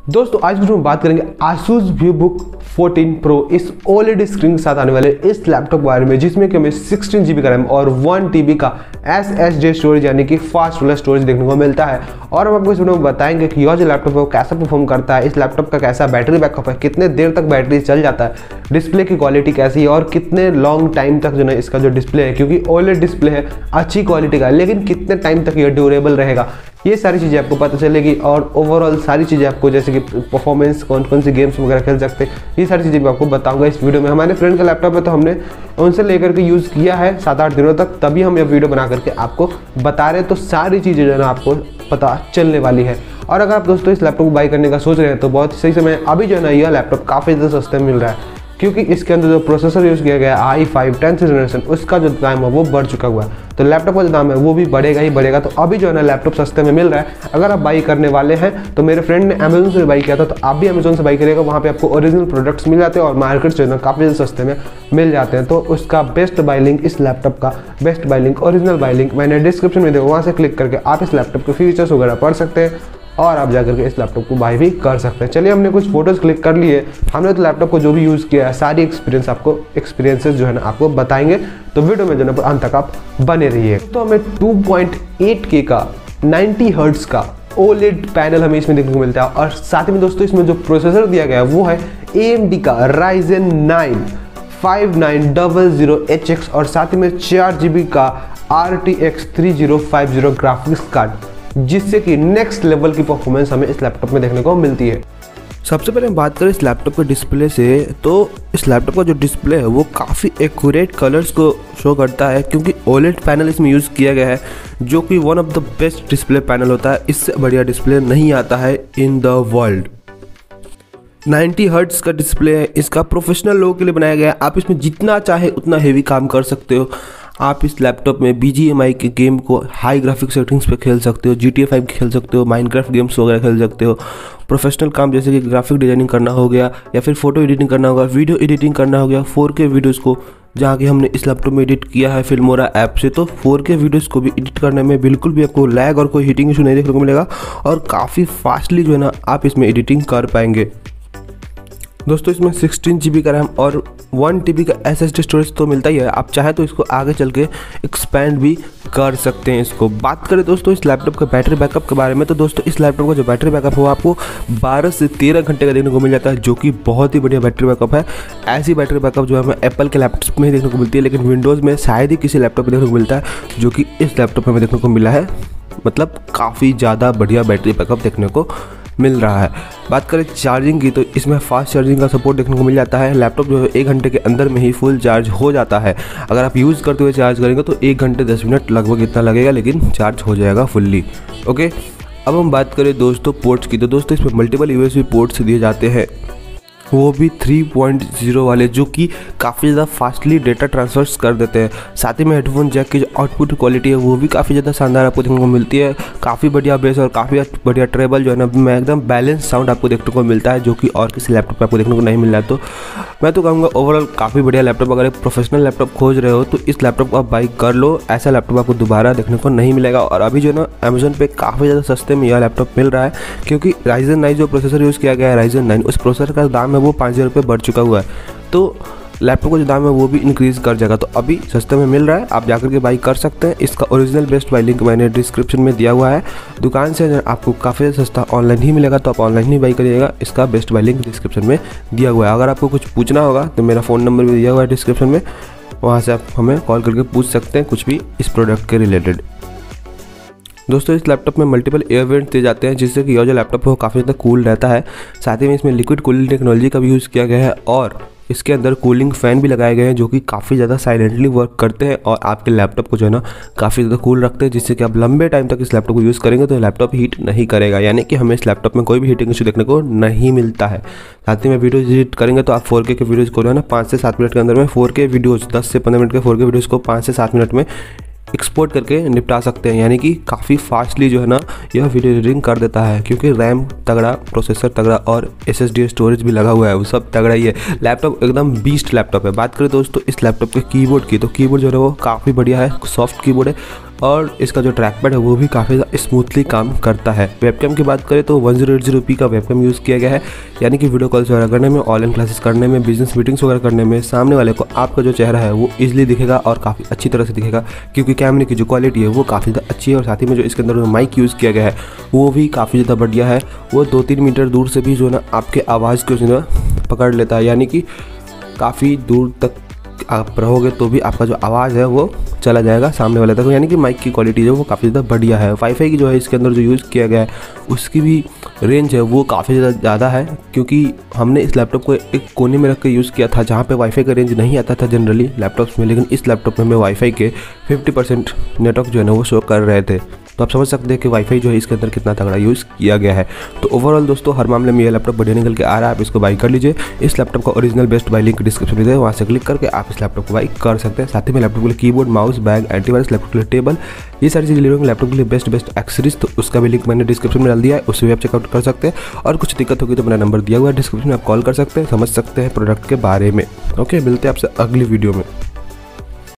दोस्तों आज वीडियो में बात करेंगे Asus VivoBook 14 Pro इस OLED स्क्रीन के साथ आने वाले इस लैपटॉप के बारे में, जिसमें कि हमें 16GB का रैम और 1TB का SSD स्टोरेज यानी कि फास्ट वाला स्टोरेज देखने को मिलता है। और हम आपको इस वीडियो में बताएंगे कि यह जो लैपटॉप है वो कैसा परफॉर्म करता है, इस लैपटॉप का कैसा बैटरी बैकअप है, कितने देर तक बैटरी चल जाता है, डिस्प्ले की क्वालिटी कैसी है और कितने लॉन्ग टाइम तक जो है इसका जो डिस्प्ले है, क्योंकि OLED डिस्प्ले है अच्छी क्वालिटी का, लेकिन कितने टाइम तक यह ड्यूरेबल रहेगा, ये सारी चीज़ें आपको पता चलेगी। और ओवरऑल सारी चीज़ें आपको, जैसे कि परफॉर्मेंस, कौन कौन सी गेम्स वगैरह खेल सकते हैं, ये सारी चीज़ें मैं आपको बताऊंगा इस वीडियो में। हमारे फ्रेंड का लैपटॉप है तो हमने उनसे लेकर के यूज़ किया है 7-8 दिनों तक, तभी हम ये वीडियो बना करके आपको बता रहे हैं। तो सारी चीज़ें जो है ना आपको पता चलने वाली है। और अगर आप दोस्तों इस लैपटॉप को बाई करने का सोच रहे हैं तो बहुत सही समय है। अभी जो है ना यह लैपटॉप काफ़ी ज़्यादा सस्ते में मिल रहा है, क्योंकि इसके अंदर जो प्रोसेसर यूज़ किया गया है i5 10th जनरेशन, उसका जो दाम है वो बढ़ चुका हुआ है, तो लैपटॉप का जो दाम है वो भी बढ़ेगा ही बढ़ेगा। तो अभी जो है ना लैपटॉप सस्ते में मिल रहा है। अगर आप बाई करने वाले हैं तो मेरे फ्रेंड ने अमेजोन से बाई किया था, तो आप भी अमेजोन से बाई करिएगा, वहाँ पे आपको ओरिजिनल प्रोडक्ट्स मिल जाते हैं और मार्केट से काफ़ी ज़्यादा सस्ते में मिल जाते हैं। तो उसका बेस्ट बाई लिंक, इस लैपटॉप का best buy link, original buy link मैंने डिस्क्रिप्शन में दिया, वहाँ से क्लिक करके आप इस लैपटॉप के फीचर्स वगैरह पढ़ सकते हैं और आप जाकर के इस लैपटॉप को बाई भी कर सकते हैं। चलिए, हमने कुछ फोटोज़ क्लिक कर लिए, हमने तो लैपटॉप को जो भी यूज़ किया है सारी एक्सपीरियंसेस जो है ना आपको बताएंगे, तो वीडियो में जो है अंत तक आप बने रहिए। तो हमें 2.8K का 90 हर्ट्ज़ का OLED पैनल हमें इसमें देखने को मिलता है। और साथ में दोस्तों इसमें जो प्रोसेसर दिया गया है वो है AMD का Ryzen 9 5900HX और साथ ही में 4GB का RTX 3050 ग्राफिक्स कार्ड, जिससे कि नेक्स्ट लेवल की परफॉर्मेंस हमें इस लैपटॉप में देखने को मिलती है। सबसे पहले हम बात करें इस लैपटॉप के डिस्प्ले से, तो इस लैपटॉप का जो डिस्प्ले है वो काफ़ी एक्यूरेट कलर्स को शो करता है, क्योंकि OLED पैनल इसमें यूज़ किया गया है, जो कि one of the best display panel होता है। इससे बढ़िया डिस्प्ले नहीं आता है इन द वर्ल्ड। 90 हर्ट्ज़ का डिस्प्ले है, इसका प्रोफेशनल लोगों के लिए बनाया गया है। आप इसमें जितना चाहे उतना हेवी काम कर सकते हो। आप इस लैपटॉप में BGMI के गेम को हाई ग्राफिक सेटिंग्स पे खेल सकते हो, GTA 5 खेल सकते हो, माइनक्राफ्ट गेम्स वगैरह खेल सकते हो। प्रोफेशनल काम जैसे कि ग्राफिक डिजाइनिंग करना हो गया, या फिर फोटो एडिटिंग करना होगा, वीडियो एडिटिंग करना हो गया, 4K वीडियोज़ को जहाँ कि हमने इस लैपटॉप में एडिट किया है फिल्मोरा ऐप से, तो 4K वीडियोज़ को भी एडिट करने में बिल्कुल भी आपको लैग और कोई हीटिंग इशू नहीं देखने को मिलेगा, और काफ़ी फास्टली जो है ना आप इसमें एडिटिंग कर पाएंगे। दोस्तों इसमें 16GB का रैम और 1TB का SSD स्टोरेज तो मिलता ही है। आप चाहे तो इसको आगे चल के एक्सपेंड भी कर सकते हैं इसको। बात करें दोस्तों इस लैपटॉप का बैटरी बैकअप के बारे में, तो दोस्तों इस लैपटॉप का जो बैटरी बैकअप है वो आपको 12 से 13 घंटे का देखने को मिल जाता है, जो कि बहुत ही बढ़िया बैटरी बैकअप है। ऐसी बैटरी बैकअप जो हमें एप्पल के लैपटॉप में ही देखने को मिलती है, लेकिन विंडोज़ में शायद ही किसी लैपटॉप में देखने को मिलता है, जो कि इस लैपटॉप में हमें देखने को मिला है। मतलब काफ़ी ज़्यादा बढ़िया बैटरी बैकअप देखने को मिल रहा है। बात करें चार्जिंग की, तो इसमें फास्ट चार्जिंग का सपोर्ट देखने को मिल जाता है। लैपटॉप जो है 1 घंटे के अंदर में ही फुल चार्ज हो जाता है। अगर आप यूज़ करते हुए चार्ज करेंगे तो 1 घंटे 10 मिनट लगभग इतना लगेगा, लेकिन चार्ज हो जाएगा फुल्ली। ओके, अब हम बात करें दोस्तों पोर्ट्स की, तो दोस्तों इसमें मल्टीपल USB पोर्ट्स दिए जाते हैं, वो भी 3.0 वाले, जो कि काफ़ी ज़्यादा फास्टली डेटा ट्रांसफर्स कर देते हैं। साथ ही में हेडफोन जैक की जो आउटपुट क्वालिटी है वो भी काफ़ी ज़्यादा शानदार आपको देखने को मिलती है। काफ़ी बढ़िया बेस और काफ़ी बढ़िया ट्रेबल जो है ना एकदम बैलेंस साउंड आपको देखने को मिलता है, जो कि और किसी लैपटॉप पर आपको देखने को नहीं मिल रहा है। तो मैं तो कहूँगा ओवरऑल काफ़ी बढ़िया लैपटॉप। अगर एक प्रोफेशनल लैपटॉप खोज रहे हो तो इस लैपटॉप को आप बाई कर लो, ऐसा लैपटॉप आपको दोबारा देखने को नहीं मिलेगा। और अभी जो है ना अमेजोन पे काफ़ी ज़्यादा सस्ते में यह लैपटॉप मिल रहा है, क्योंकि Ryzen 9 जो प्रोसेसर यूज़ किया गया है Ryzen 9, उस प्रोसेसर का दाम है वो 5000 रुपये बढ़ चुका हुआ है। तो लैपटॉप का जो दाम है वो भी इंक्रीज़ कर जाएगा। तो अभी सस्ते में मिल रहा है, आप जाकर के बाई कर सकते हैं। इसका ओरिजिनल बेस्ट बाई लिंक मैंने डिस्क्रिप्शन में दिया हुआ है। दुकान से आपको काफ़ी सस्ता ऑनलाइन ही मिलेगा, तो आप ऑनलाइन ही बाई करिएगा। इसका बेस्ट बाई लिंक डिस्क्रिप्शन में दिया हुआ है। अगर आपको कुछ पूछना होगा तो मेरा फ़ोन नंबर भी दिया हुआ है डिस्क्रिप्शन में, वहाँ से आप हमें कॉल करके पूछ सकते हैं कुछ भी इस प्रोडक्ट के रिलेटेड। दोस्तों इस लैपटॉप में मल्टीपल एयर वेंट दिए जाते हैं, जिससे कि यह जो लैपटॉप है वो काफ़ी ज़्यादा कूल रहता है। साथ ही में इसमें लिक्विड कूलिंग टेक्नोलॉजी का भी यूज़ किया गया है, और इसके अंदर कूलिंग फ़ैन भी लगाए गए हैं, जो कि काफ़ी ज़्यादा साइलेंटली वर्क करते हैं और आपके लैपटॉप को जो है ना काफ़ी ज़्यादा कूल रखते हैं, जिससे कि आप लंबे टाइम तक इस लैपटॉप को यूज़ करेंगे तो लैपटॉप हीट नहीं करेगा, यानी कि हमें इस लैपटॉप में कोई भी हीटिंग इशू देखने को नहीं मिलता है। साथ ही में वीडियो एडिट करेंगे तो आप 4K के वीडियोज़ को जो है ना 5 से 7 मिनट के अंदर में 4K वीडियोज़ 10 से 15 मिनट के 4K वीडियोज़ को 5 से 7 मिनट में एक्सपोर्ट करके निपटा सकते हैं, यानी कि काफ़ी फास्टली जो है ना यह वीडियो एडिटिंग कर देता है, क्योंकि रैम तगड़ा, प्रोसेसर तगड़ा और SSD स्टोरेज भी लगा हुआ है, वो सब तगड़ा ही है। लैपटॉप एकदम बीस्ट लैपटॉप है। बात करें दोस्तों इस लैपटॉप के कीबोर्ड की, तो कीबोर्ड जो है वो काफ़ी बढ़िया है, सॉफ्ट कीबोर्ड है। और इसका जो ट्रैक पैड है वो भी काफ़ी स्मूथली काम करता है। वेबकैम की बात करें तो 1080p का वेबकैम यूज़ किया गया है, यानी कि वीडियो कॉल्स वगैरह करने में, ऑनलाइन क्लासेस करने में, बिजनेस मीटिंग्स वगैरह करने में सामने वाले को आपका जो चेहरा है वो ईजिली दिखेगा और काफ़ी अच्छी तरह से दिखेगा, क्योंकि कैमरे की जो क्वालिटी है वो काफ़ी ज़्यादा अच्छी है। और साथ ही में जो इसके अंदर जो माइक यूज़ किया गया है वो भी काफ़ी ज़्यादा बढ़िया है। वो 2-3 मीटर दूर से भी जो है ना आपके आवाज़ को जो है पकड़ लेता है, यानी कि काफ़ी दूर तक आप रहोगे तो भी आपका जो आवाज़ है वो चला जाएगा सामने वाले तक, यानी कि माइक की क्वालिटी जो वो काफ़ी ज़्यादा बढ़िया है। वाईफाई की जो है इसके अंदर जो यूज़ किया गया है उसकी भी रेंज है वो काफ़ी ज़्यादा है, क्योंकि हमने इस लैपटॉप को एक कोने में रख के यूज़ किया था जहाँ पे वाईफाई का रेंज नहीं आता था जनरली लैपटॉप्स में, लेकिन इस लैपटॉप में हमें वाईफाई के 50% नेटवर्क जो है ना वो शो कर रहे थे। तो आप समझ सकते हैं कि वाईफाई जो है इसके अंदर कितना तगड़ा यूज़ किया गया है। तो ओवरऑल दोस्तों हर मामले में ये लैपटॉप बढ़िया निकल के आ रहा है, आप इसको बाई कर लीजिए। इस लैपटॉप का original best buy link description में है, वहाँ से क्लिक करके आप इस लैपटॉप को बाई कर सकते हैं। साथ ही में लैपटॉप के लिए keyboard, mouse, bag, antivirus, laptop के लिए टेबल, ये सारी चीज़ें ले रहे लैपटॉप के लिए बेस्ट एक्सेसरीज, तो उसका भी लिंक मैंने डिस्क्रिप्शन में डाल दिया है, उससे भी आप चेकआउट कर सकते हैं। और कुछ दिक्कत होगी तो मेरा नंबर दिया हुआ है डिस्क्रिप्शन में, आप कॉल कर सकते हैं, समझ सकते हैं प्रोडक्ट के बारे में। ओके, मिलते हैं आपसे अगली वीडियो में।